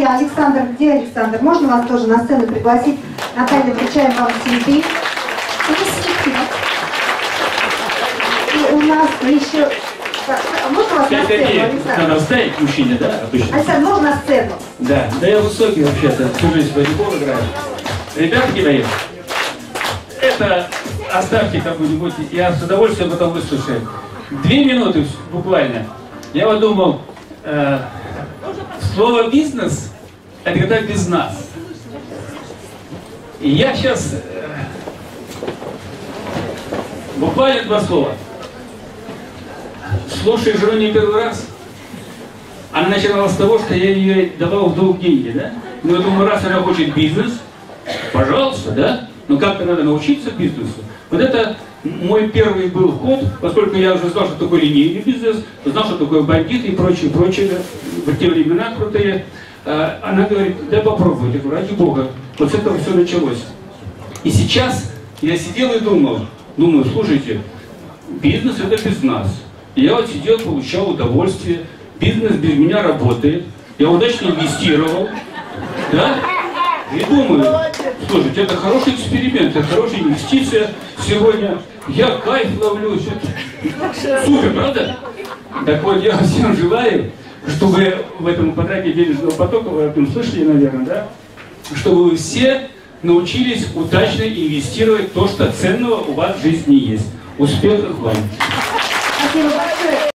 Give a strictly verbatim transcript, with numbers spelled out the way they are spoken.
друзья, Александр, где Александр? Можно вас тоже на сцену пригласить? Наталья, вручаем вам цветы. И у нас еще... Можно вас на сцену, Александр? Надо вставить мужчине, да? Обычно. Александр, можно на сцену? Да, да я высокий вообще-то, всю жизнь в волейбол играю. Ребятки мои, это оставьте кому-нибудь, я с удовольствием потом выслушаю. Две минуты буквально. Я вот думал, э, слово «бизнес» — это когда без нас. И я сейчас э, буквально два слова. Слушаю жену не первый раз. Она начинала с того, что я ее давал в долг деньги, да? Ну, я думаю, раз она хочет бизнес, пожалуйста, да? Но как-то надо научиться бизнесу. Вот это мой первый был ход, поскольку я уже знал, что такое линейный бизнес, знал, что такое бандиты и прочее, прочее, в те времена крутые. Она говорит, да попробуй, я говорю, ради бога. Вот с этого все началось. И сейчас я сидел и думал, думаю, слушайте, бизнес это без нас. И я вот сидел, получал удовольствие, бизнес без меня работает, я удачно инвестировал, да? И думаю, слушайте, это хороший эксперимент, это хорошая инвестиция. Сегодня я кайф ловлю. Супер, правда? Так вот, я всем желаю, чтобы в этом квадрате денежного потока, вы об этом слышали, наверное, да? Чтобы вы все научились удачно инвестировать то, что ценного у вас в жизни есть. Успехов вам!